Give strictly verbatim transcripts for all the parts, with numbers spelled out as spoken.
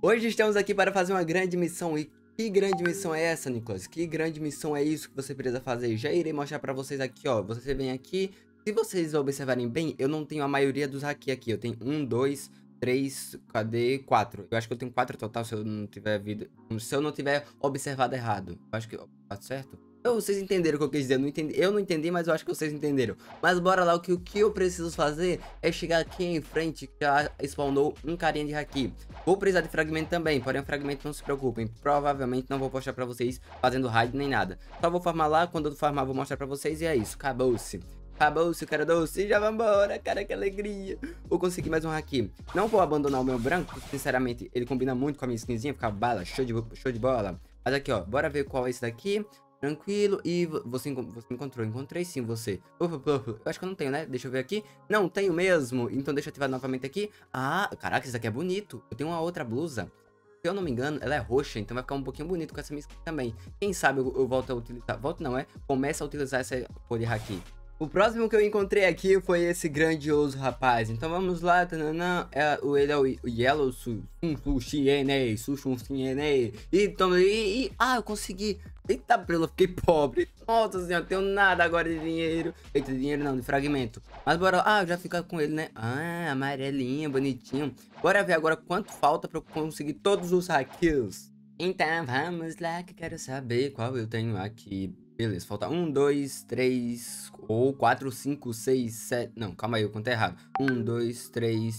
Hoje estamos aqui para fazer uma grande missão. E que grande missão é essa, Nicolas? Que grande missão é isso que você precisa fazer? Já irei mostrar para vocês aqui, ó. Você vem aqui. Se vocês observarem bem, eu não tenho a maioria dos haki aqui. Eu tenho um, dois, três, cadê? Quatro. Eu acho que eu tenho quatro total se eu não tiver vida. Se eu não tiver observado errado. Eu acho que tá certo. Então, vocês entenderam o que eu quis dizer. Eu não entendi, eu não entendi, mas eu acho que vocês entenderam. Mas bora lá, o que, o que eu preciso fazer é chegar aqui em frente, que já spawnou um carinha de haki. Vou precisar de fragmento também, porém o fragmento não se preocupem. Provavelmente não vou postar pra vocês fazendo raid nem nada. Só vou farmar lá, quando eu farmar vou mostrar pra vocês e é isso. Acabou-se. Acabou-se, cara doce. E já vambora, cara, que alegria. Vou conseguir mais um haki. Não vou abandonar o meu branco, sinceramente, ele combina muito com a minha skinzinha, fica bala, show de, show de bola. Mas aqui, ó, bora ver qual é esse daqui. Tranquilo, e você, você encontrou, encontrei sim você. Ufa, ufa, eu acho que eu não tenho, né? Deixa eu ver aqui. Não, tenho mesmo, então deixa eu ativar novamente aqui. Ah, caraca, esse daqui é bonito. Eu tenho uma outra blusa. Se eu não me engano, ela é roxa, então vai ficar um pouquinho bonito com essa minha skin também. Quem sabe eu, eu volto a utilizar, volto não, é? Começa a utilizar essa cor de haki. O próximo que eu encontrei aqui foi esse grandioso rapaz. Então vamos lá, tananã, é, ele é o Yellow Sushiene, Sushiene. E toma e, e ah, eu consegui. Eita, pelo, eu fiquei pobre. Nossa senhora, não tenho nada agora de dinheiro. Eita, de dinheiro não, de fragmento. Mas bora, ah, já fica com ele, né? Ah, amarelinho, bonitinho. Bora ver agora quanto falta pra eu conseguir todos os hakis. Então vamos lá que eu quero saber qual eu tenho aqui. Beleza, falta um, dois, três, ou quatro, cinco, seis, sete. Não, calma aí, eu contei errado. um, dois, três,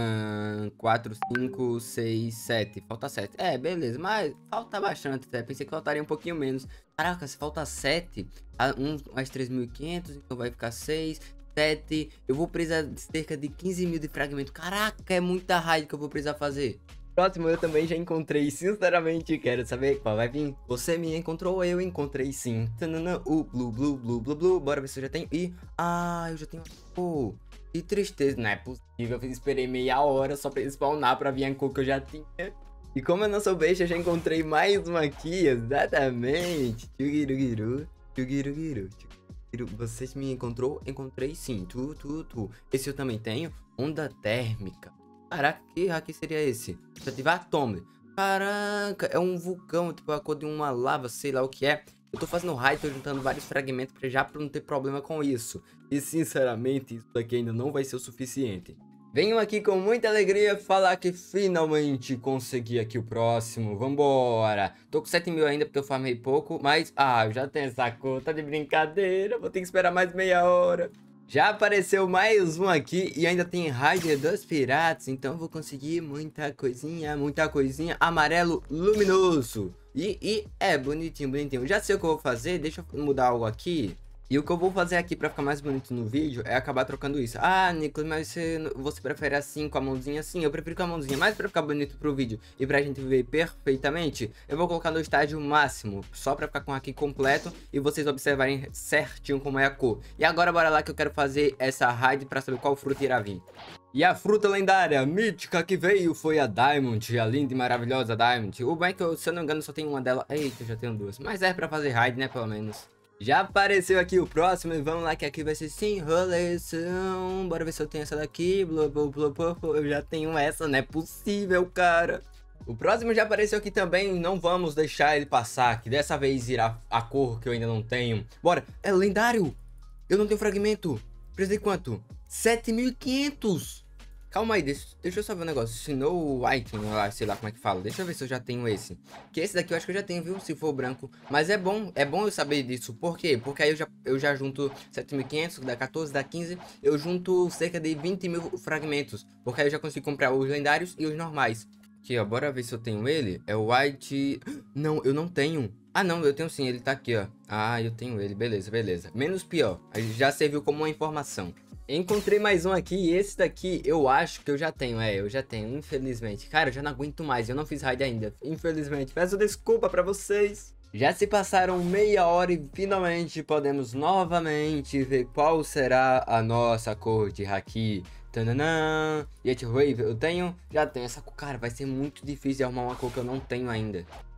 quatro, cinco, seis, sete. Falta sete. É, beleza, mas falta bastante. Até. Pensei que faltaria um pouquinho menos. Caraca, se falta sete, um mais três mil e quinhentos, então vai ficar seis, sete. Eu vou precisar de cerca de quinze mil de fragmento. Caraca, é muita raid que eu vou precisar fazer. Próximo eu também já encontrei, sinceramente, quero saber qual vai vir. Você me encontrou, eu encontrei sim. Tanana, o blue, blue, blue, blue, blue. Bora ver se eu já tenho. E, ah, eu já tenho. Oh, que tristeza, não é possível. Eu esperei meia hora só pra spawnar pra vir a cor que eu já tinha. E como eu não sou besta, eu já encontrei mais uma aqui, exatamente. Tchugirugiru, tchugirugiru, tchugiru. Você me encontrou? Encontrei sim, tu, tu, tu. Esse eu também tenho, onda térmica. Caraca, que haki seria esse? Se ativar Atome. Caraca, é um vulcão, tipo a cor de uma lava, sei lá o que é. Eu tô fazendo raid, tô juntando vários fragmentos pra já pra não ter problema com isso. E sinceramente, isso daqui ainda não vai ser o suficiente. Venho aqui com muita alegria falar que finalmente consegui aqui o próximo. Vambora. Tô com sete mil ainda porque eu farmei pouco, mas... Ah, eu já tenho essa cor, tá de brincadeira. Vou ter que esperar mais meia hora. Já apareceu mais um aqui e ainda tem Raider dos Piratas, então vou conseguir muita coisinha, muita coisinha. Amarelo luminoso. E, e é bonitinho, bonitinho. Já sei o que eu vou fazer, deixa eu mudar algo aqui. E o que eu vou fazer aqui pra ficar mais bonito no vídeo é acabar trocando isso. Ah, Nicolas, mas você, você prefere assim, com a mãozinha assim? Eu prefiro com a mãozinha, mas pra ficar bonito pro vídeo e pra gente ver perfeitamente, eu vou colocar no estágio máximo, só pra ficar com aqui completo e vocês observarem certinho como é a cor. E agora bora lá que eu quero fazer essa raid pra saber qual fruta irá vir. E a fruta lendária, mítica que veio foi a Diamond, a linda e maravilhosa Diamond. O bem é que eu, se eu não me engano, só tenho uma dela. Eita, eu já tenho duas. Mas é pra fazer raid, né, pelo menos. Já apareceu aqui o próximo e vamos lá que aqui vai ser sim enrolação. Bora ver se eu tenho essa daqui. Blá, blá, blá, blá. Eu já tenho essa, não é possível, cara. O próximo já apareceu aqui também, não vamos deixar ele passar, que dessa vez irá a cor que eu ainda não tenho. Bora, é lendário. Eu não tenho fragmento. Precisei quanto? sete mil e quinhentos. Calma aí, deixa, deixa eu só ver um negócio. Snow White, sei lá como é que fala. Deixa eu ver se eu já tenho esse. Que esse daqui eu acho que eu já tenho, viu? Se for branco. Mas é bom, é bom eu saber disso. Por quê? Porque aí eu já, eu já junto sete mil e quinhentos, dá quatorze, dá quinze. Eu junto cerca de vinte mil fragmentos. Porque aí eu já consigo comprar os lendários e os normais. Aqui, ó, bora ver se eu tenho ele. É o White... Não, eu não tenho. Ah, não, eu tenho sim, ele tá aqui, ó. Ah, eu tenho ele, beleza, beleza. Menos pior, aí já serviu como uma informação. Encontrei mais um aqui e esse daqui eu acho que eu já tenho, é, eu já tenho, infelizmente. Cara, eu já não aguento mais, eu não fiz raid ainda, infelizmente. Peço desculpa pra vocês. Já se passaram meia hora e finalmente podemos novamente ver qual será a nossa cor de haki. Tananã. Yet Wave, eu tenho? Já tenho essa cor. Cara, vai ser muito difícil de arrumar uma cor que eu não tenho ainda.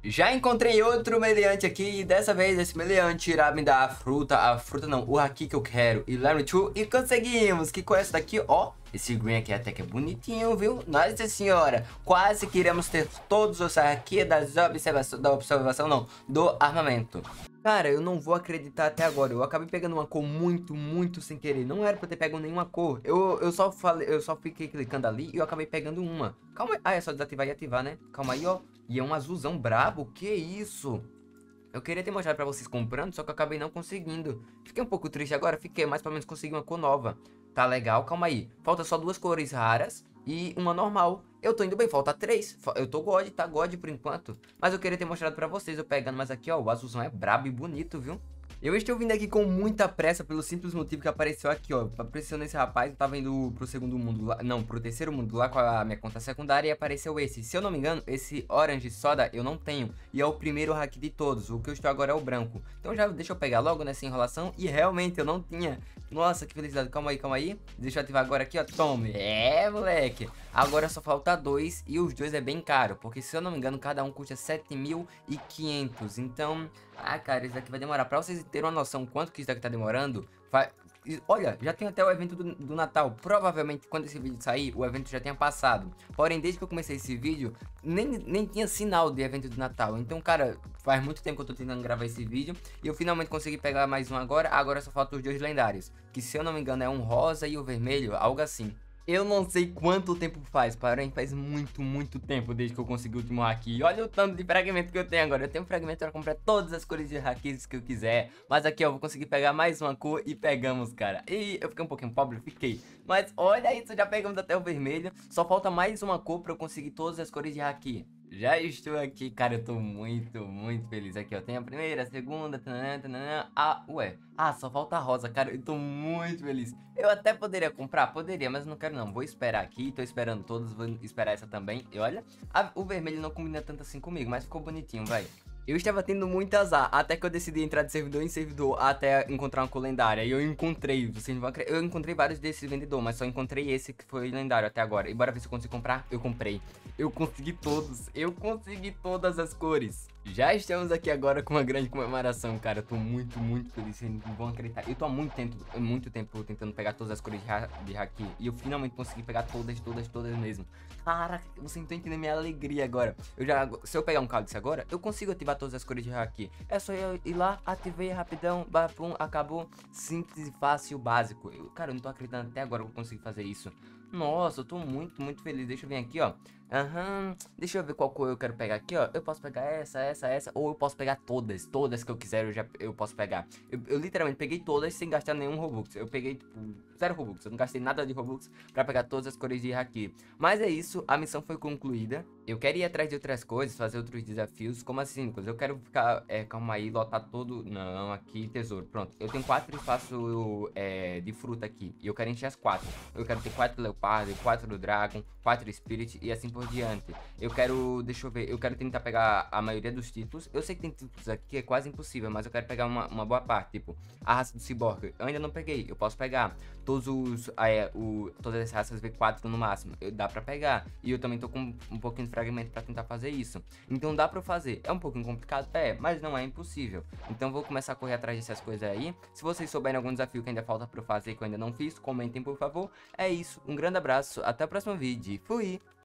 Já encontrei outro meliante aqui e dessa vez esse meliante irá me dar a fruta, a fruta não, o haki que eu quero e level dois e conseguimos, que com essa daqui, ó, esse green aqui até que é bonitinho, viu? Nossa senhora, quase que iremos ter todos os haki das observação, da observação não, do armamento. Cara, eu não vou acreditar até agora, eu acabei pegando uma cor muito, muito sem querer, não era pra eu ter pego nenhuma cor, eu, eu só falei, eu só fiquei clicando ali e eu acabei pegando uma. Calma aí, ah, é só desativar e ativar, né? Calma aí, ó, e é um azulzão brabo, que isso? Eu queria ter mostrado pra vocês comprando, só que eu acabei não conseguindo. Fiquei um pouco triste agora, fiquei, mas pelo menos consegui uma cor nova. Tá legal, calma aí, falta só duas cores raras e uma normal. Eu tô indo bem, falta três. Eu tô God, tá God por enquanto. Mas eu queria ter mostrado pra vocês, eu pegando, mas aqui ó, o azulzão é brabo e bonito, viu? Eu estou vindo aqui com muita pressa pelo simples motivo que apareceu aqui, ó. Apareceu nesse rapaz, eu tava indo pro segundo mundo lá, não, pro terceiro mundo lá com a minha conta secundária e apareceu esse. Se eu não me engano, esse Orange Soda eu não tenho. E é o primeiro hack de todos, o que eu estou agora é o branco. Então já deixa eu pegar logo nessa enrolação e realmente eu não tinha. Nossa, que felicidade, calma aí, calma aí. Deixa eu ativar agora aqui, ó, tome. É, moleque. Agora só falta dois e os dois é bem caro, porque se eu não me engano cada um custa sete mil e quinhentos. Então, ah, cara, isso aqui vai demorar. Pra vocês terem uma noção quanto que isso daqui tá demorando, vai... Olha, já tem até o evento do, do Natal. Provavelmente quando esse vídeo sair, o evento já tenha passado. Porém, desde que eu comecei esse vídeo, nem, nem tinha sinal de evento do Natal. Então, cara, faz muito tempo que eu tô tentando gravar esse vídeo e eu finalmente consegui pegar mais um agora. Agora só faltam os dois lendários, que se eu não me engano é um rosa e o vermelho, algo assim. Eu não sei quanto tempo faz, porém faz muito, muito tempo desde que eu consegui o último haki. Olha o tanto de fragmento que eu tenho agora. Eu tenho fragmento para comprar todas as cores de hakis que eu quiser. Mas aqui ó, eu vou conseguir pegar mais uma cor e pegamos, cara. E eu fiquei um pouquinho pobre, fiquei. Mas olha isso, já pegamos até o vermelho. Só falta mais uma cor para eu conseguir todas as cores de haki. Já estou aqui, cara, eu tô muito, muito feliz. Aqui, ó, tem a primeira, a segunda, tanana, tanana. Ah, ué, ah, só falta a rosa, cara, eu tô muito feliz. Eu até poderia comprar, poderia, mas não quero não. Vou esperar aqui, tô esperando todas, vou esperar essa também. E olha, a, o vermelho não combina tanto assim comigo, mas ficou bonitinho, vai. Eu estava tendo muito azar, até que eu decidi entrar de servidor em servidor até encontrar uma cor lendária. E eu encontrei, vocês não vão acreditar, eu encontrei vários desses vendedores, mas só encontrei esse que foi lendário até agora. E bora ver se eu consigo comprar. Eu comprei. Eu consegui todos, eu consegui todas as cores. Já estamos aqui agora com uma grande comemoração, cara. Eu tô muito, muito feliz, vocês não vão acreditar. Eu tô há muito tempo, muito tempo tentando pegar todas as cores de, ha de haki. E eu finalmente consegui pegar todas, todas, todas mesmo. Caraca, vocês não estão entendendo minha alegria agora. Eu já, se eu pegar um cálice agora, eu consigo ativar todas as cores de haki. É só eu ir lá, ativei rapidão, bafum, acabou. Simples, fácil, básico. Eu, cara, eu não tô acreditando até agora que eu consegui fazer isso. Nossa, eu tô muito, muito feliz. Deixa eu vir aqui, ó. Aham, uhum. Deixa eu ver qual cor eu quero pegar aqui, ó. Eu posso pegar essa, essa, essa. Ou eu posso pegar todas, todas que eu quiser eu já eu posso pegar. Eu, eu literalmente peguei todas sem gastar nenhum Robux. Eu peguei, tipo, zero Robux. Eu não gastei nada de Robux pra pegar todas as cores de haki. Mas é isso, a missão foi concluída. Eu quero ir atrás de outras coisas, fazer outros desafios. Como assim, Nicolas? Eu quero ficar, é, calma aí, lotar todo... Não, aqui, tesouro, pronto. Eu tenho quatro espaços é, de fruta aqui. E eu quero encher as quatro. Eu quero ter quatro leopardo, quatro dragon, quatro spirit e assim por diante. Eu quero, deixa eu ver, eu quero tentar pegar a maioria dos títulos. Eu sei que tem títulos aqui que é quase impossível, mas eu quero pegar uma, uma boa parte. Tipo, a raça do Cyborg, eu ainda não peguei. Eu posso pegar todos os, é, o, todas as raças V quatro no máximo. Eu, dá pra pegar. E eu também tô com um pouquinho de fragmento pra tentar fazer isso. Então dá pra fazer. É um pouquinho complicado? É, mas não é impossível. Então vou começar a correr atrás dessas coisas aí. Se vocês souberem algum desafio que ainda falta pra eu fazer, que eu ainda não fiz, comentem por favor. É isso, um grande abraço, até o próximo vídeo. Fui!